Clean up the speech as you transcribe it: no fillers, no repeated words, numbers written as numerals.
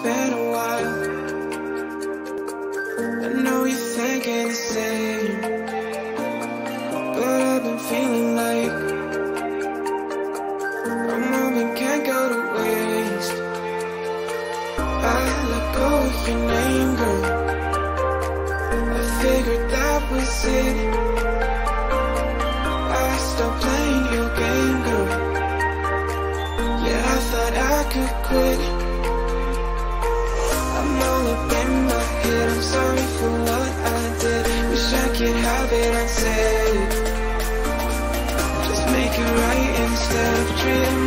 been a while. I know you're thinking the same, but I've been feeling like a moment can't go to waste. I let go of your name, girl. I figured that was it. I stopped playing your game, girl. Yeah, I thought I could quit. I'm all up in my head, I'm sorry for what I did. Wish I could have it unsaid. Just make it right instead of treating